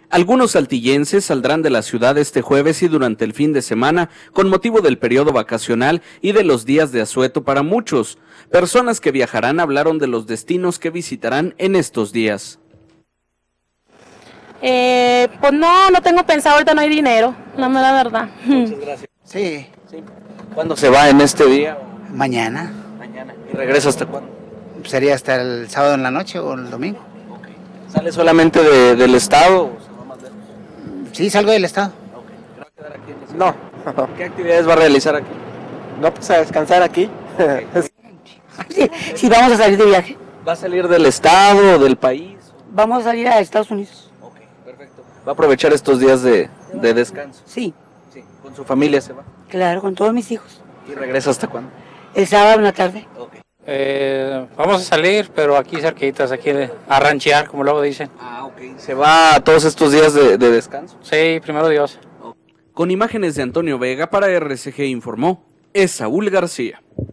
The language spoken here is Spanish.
Algunos saltillenses saldrán de la ciudad este jueves y durante el fin de semana con motivo del periodo vacacional y de los días de asueto para muchos. Personas que viajarán hablaron de los destinos que visitarán en estos días. Pues no tengo pensado, ahorita no hay dinero, la verdad. Muchas gracias. Sí. ¿Cuándo se va en este día? Mañana. Mañana. ¿Y regresa hasta cuándo? Sería hasta el sábado en la noche o el domingo. Okay. ¿Sale solamente del estado o se va más lejos? Sí, salgo del estado. Okay. ¿Va a quedar aquí en la ciudad? No. ¿Qué actividades va a realizar aquí? No, pues a descansar aquí. Sí, vamos a salir de viaje. ¿Va a salir del estado o del país? Vamos a salir a Estados Unidos. Ok, perfecto. ¿Va a aprovechar estos días de descanso? Sí. Sí. ¿Con su familia se va? Claro, con todos mis hijos. ¿Y regresa hasta cuándo? El sábado en la tarde. Okay. Vamos a salir, pero aquí cerquitas, aquí a ranchear, como luego dicen. Ah, ok. ¿Se va a todos estos días de descanso? Sí, primero Dios. Okay. Con imágenes de Antonio Vega para RCG informó Esaúl García.